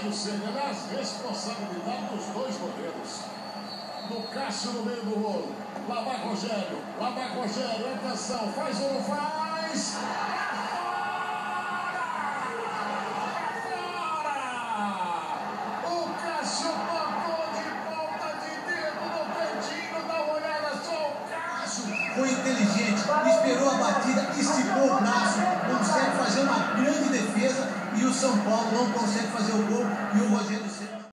Rogério Ceni, aliás, responsabilidade dos dois goleiros. No Cássio no meio do gol. Lá vai Rogério, atenção, faz ou não faz? O Cássio tocou de ponta de dedo no cantinho, dá uma olhada só, o Cássio. Foi inteligente, esperou a batida, esticou o braço, consegue fazer uma grande defesa e o São Paulo não consegue fazer o gol e o Rogério